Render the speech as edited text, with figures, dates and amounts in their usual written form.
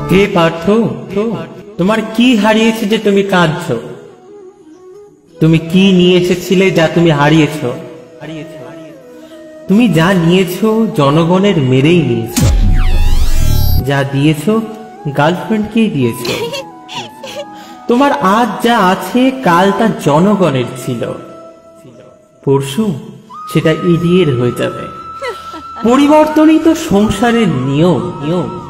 হে পার্থ, তোমার কি হারিয়েছে যে তুমি কাঁদছো? তুমি কি নিয়ে এসেছিলে যা তুমি হারিয়েছো? তুমি যা নিয়েছো জনগণের মেরেই নিয়েছো, যা দিয়েছো গার্লফ্রেন্ডকেই দিয়েছো। তোমার আজ যা আছে কাল তা জনগণের ছিল, পরশু সেটা ইডিয়ের হয়ে যাবে। পরিবর্তনই তো সংসারের নিয়ম।